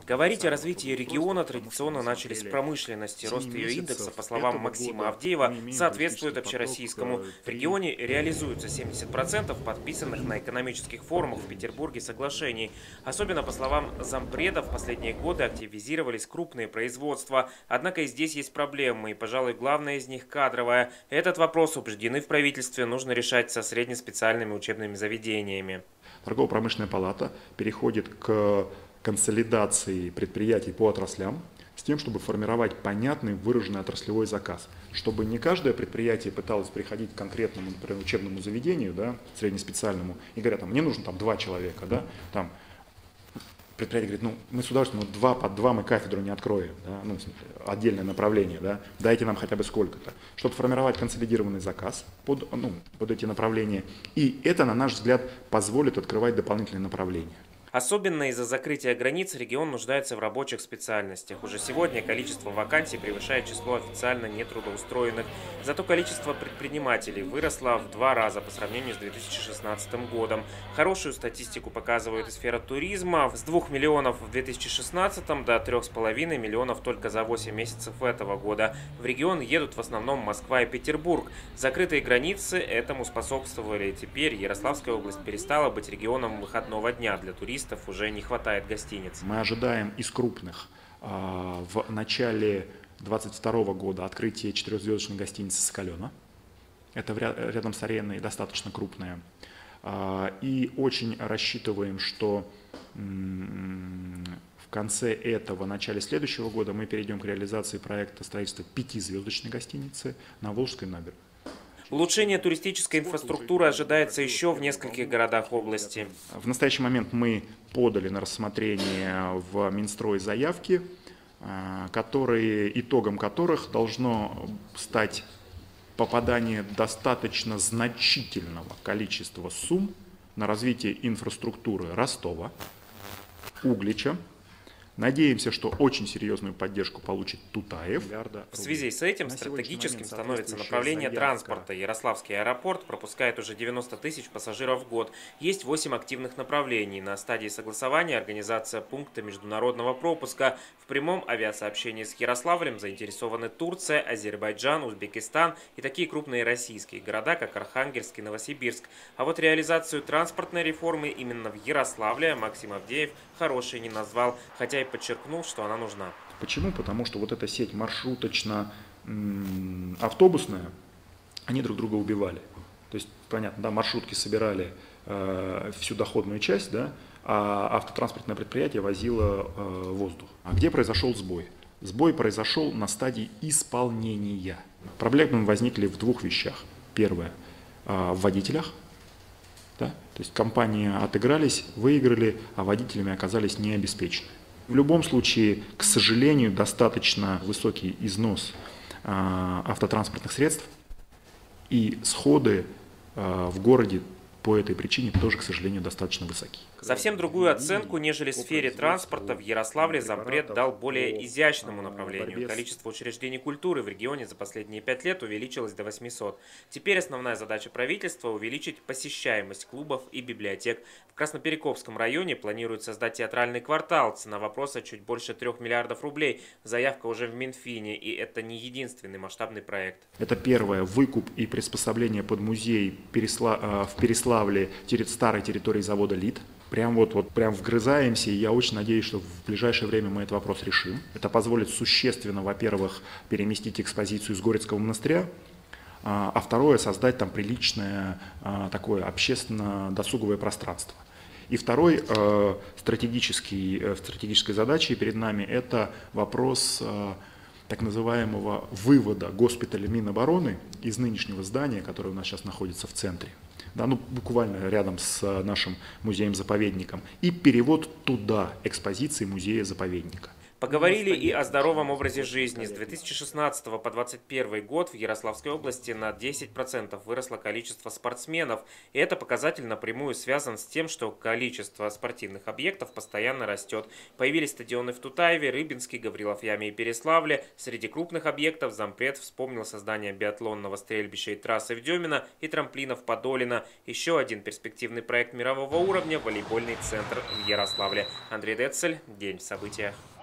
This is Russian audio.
Говорить о развитии региона традиционно начали с промышленности. Рост ее индекса, по словам Максима Авдеева, соответствует общероссийскому. В регионе реализуются 70% подписанных на экономических форумах в Петербурге соглашений. Особенно, по словам зампреда, в последние годы активизировались крупные производства. Однако и здесь есть проблемы, и, пожалуй, главная из них – кадровая. Этот вопрос, убеждены в правительстве, нужно решать со среднеспециальными учебными заведениями. Торгово-промышленная палата переходит к консолидации предприятий по отраслям с тем, чтобы формировать понятный выраженный отраслевой заказ, чтобы не каждое предприятие пыталось приходить к конкретному, например, учебному заведению, да, среднеспециальному, и говорят, мне нужно там 2 человека, да, там, предприятие говорит, мы с удовольствием, под 2 мы кафедру не откроем, да, отдельное направление, да, дайте нам хотя бы сколько-то, чтобы формировать консолидированный заказ под эти направления, и это, на наш взгляд, позволит открывать дополнительные направления. Особенно из-за закрытия границ регион нуждается в рабочих специальностях. Уже сегодня количество вакансий превышает число официально нетрудоустроенных. Зато количество предпринимателей выросло в 2 раза по сравнению с 2016 годом. Хорошую статистику показывает и сфера туризма. С 2 миллионов в 2016 до 3,5 миллионов только за 8 месяцев этого года. В регион едут в основном Москва и Петербург. Закрытые границы этому способствовали. Теперь Ярославская область перестала быть регионом выходного дня для туристов. Уже не хватает гостиниц. Мы ожидаем из крупных в начале 2022 года открытие 4-звездочной гостиницы «Соколена». Это рядом с ареной достаточно крупная. И очень рассчитываем, что в конце этого, начале следующего года мы перейдем к реализации проекта строительства 5-звездочной гостиницы на Волжской набережной. Улучшение туристической инфраструктуры ожидается еще в нескольких городах области. В настоящий момент мы подали на рассмотрение в Минстрой заявки, итогом которых должно стать попадание достаточно значительного количества сумм на развитие инфраструктуры Ростова, Углича. Надеемся, что очень серьезную поддержку получит Тутаев. В связи с этим стратегическим становится направление транспорта. Ярославский аэропорт пропускает уже 90 тысяч пассажиров в год. Есть 8 активных направлений. На стадии согласования организация пункта международного пропуска. В прямом авиасообщении с Ярославлем заинтересованы Турция, Азербайджан, Узбекистан и такие крупные российские города, как Архангельск и Новосибирск. А вот реализацию транспортной реформы именно в Ярославле Максим Авдеев хорошей не назвал, хотя и подчеркнул, что она нужна. Почему? Потому что вот эта сеть маршруточно-автобусная, они друг друга убивали. То есть, понятно, да, маршрутки собирали всю доходную часть, да, а автотранспортное предприятие возило воздух. А где произошел сбой? Сбой произошел на стадии исполнения. Проблемы возникли в 2 вещах. Первое – в водителях. Да? То есть компании отыгрались, выиграли, а водителями оказались необеспечены. В любом случае, к сожалению, достаточно высокий износ автотранспортных средств, и сходы в городе по этой причине тоже, к сожалению, достаточно высоки. Совсем другую оценку, нежели в сфере транспорта, в Ярославле зампред дал более изящному направлению. Количество учреждений культуры в регионе за последние 5 лет увеличилось до 800. Теперь основная задача правительства – увеличить посещаемость клубов и библиотек. В Красноперекопском районе планируют создать театральный квартал. Цена вопроса чуть больше 3 миллиардов рублей. Заявка уже в Минфине, и это не единственный масштабный проект. Это первое – выкуп и приспособление под музей в Переславле старой территории завода «Лид». Прям вгрызаемся, и я очень надеюсь, что в ближайшее время мы этот вопрос решим. Это позволит существенно, во-первых, переместить экспозицию из Горецкого монастыря, а второе – создать там приличное такое общественно-досуговое пространство. И второй стратегической задачей перед нами – это вопрос так называемого вывода госпиталя Минобороны из нынешнего здания, которое у нас сейчас находится в центре, да, буквально рядом с нашим музеем-заповедником, и перевод туда экспозиции музея-заповедника. Поговорили и о здоровом образе жизни. С 2016 по 2021 год в Ярославской области на 10% выросло количество спортсменов. И это показатель напрямую связан с тем, что количество спортивных объектов постоянно растет. Появились стадионы в Тутаеве, Рыбинске, Гаврилов Яме и Переславле. Среди крупных объектов зампред вспомнил создание биатлонного стрельбища и трассы в Демино и трамплинов Подолино. Еще один перспективный проект мирового уровня – волейбольный центр в Ярославле. Андрей Децель. День в событиях.